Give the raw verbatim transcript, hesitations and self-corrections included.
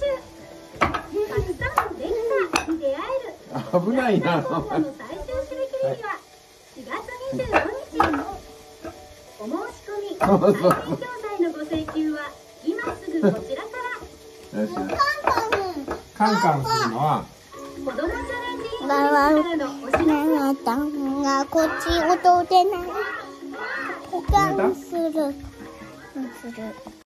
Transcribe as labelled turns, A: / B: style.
A: たくさんのレクターに出会える
B: 危ないな。
A: の最終締め切り日はしがつにじゅうごにち。お申し込み、体験教材のご請求は今すぐこちらから。
B: よし。カンカンするのは
A: 子供チャレンジイングリッシュからのお知らせ。
C: ママちゃんがこっちを通れない。他にする。する。